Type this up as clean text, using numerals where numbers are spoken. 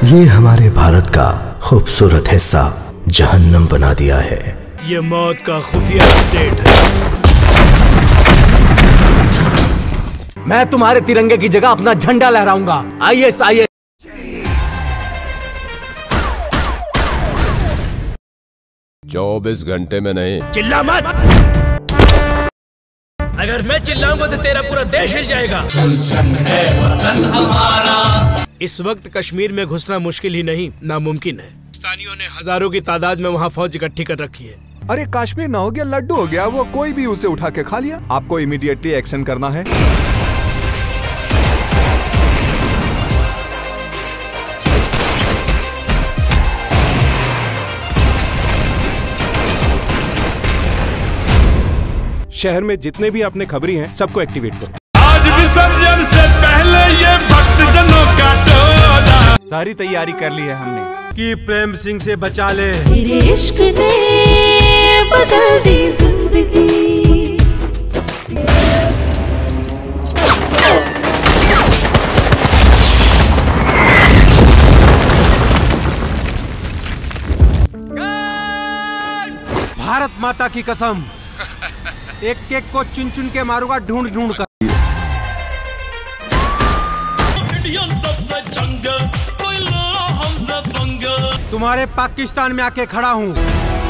ये हमारे भारत का खूबसूरत हिस्सा जहन्नम बना दिया है। ये मौत का खुफिया स्टेट है। मैं तुम्हारे तिरंगे की जगह अपना झंडा लहराऊंगा। IS 24 घंटे में नहीं। चिल्ला मत। अगर मैं चिल्लाऊंगा तो तेरा पूरा देश हिल जाएगा। इस वक्त कश्मीर में घुसना मुश्किल ही नहीं, नामुमकिन है। पाकिस्तानियों ने हजारों की तादाद में वहाँ फौज इकट्ठी कर रखी है। अरे कश्मीर ना हो गया, लड्डू हो गया, वो कोई भी उसे उठा के खा लिया। आपको इमीडिएटली एक्शन करना है। शहर में जितने भी अपने खबरी हैं सबको एक्टिवेट करो। आज विसर्जन से पहले ये भक्तजनों का टोला। सारी तैयारी कर ली है हमने कि प्रेम सिंह से बचा ले। तेरे इश्क ने बदल दी जिंदगी। भारत माता की कसम, एक एक को चुन चुन के मारूंगा, ढूंढ ढूंढ कर। तुम्हारे पाकिस्तान में आके खड़ा हूँ।